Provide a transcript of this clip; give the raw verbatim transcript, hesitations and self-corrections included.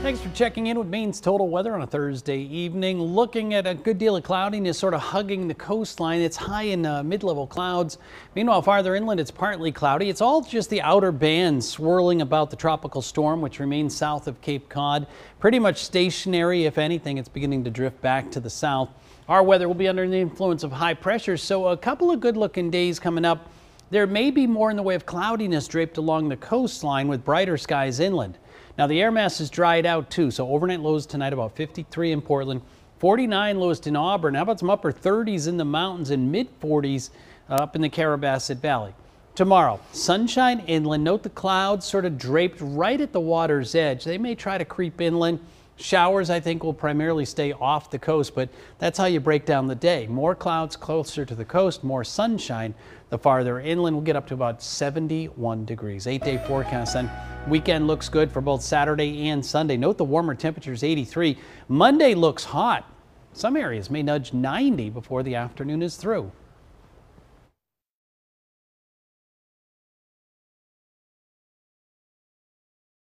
Thanks for checking in with Maine's total weather on a Thursday evening. Looking at a good deal of cloudiness sort of hugging the coastline. It's high in uh, mid-level clouds. Meanwhile, farther inland, it's partly cloudy. It's all just the outer band swirling about the tropical storm, which remains south of Cape Cod. Pretty much stationary. If anything, it's beginning to drift back to the south. Our weather will be under the influence of high pressure, so a couple of good-looking days coming up. There may be more in the way of cloudiness draped along the coastline with brighter skies inland. Now the air mass is dried out too, so overnight lows tonight about fifty-three in Portland, forty-nine lowest in Auburn. How about some upper thirties in the mountains and mid forties uh, up in the Carabasset Valley. Tomorrow, sunshine inland. Note the clouds sort of draped right at the water's edge. They may try to creep inland. Showers, I think, will primarily stay off the coast, but that's how you break down the day. More clouds closer to the coast, more sunshine. The farther inland will get up to about seventy-one degrees. Eight-day forecast then. Weekend looks good for both Saturday and Sunday. Note the warmer temperatures, eighty-three. Monday looks hot. Some areas may nudge ninety before the afternoon is through.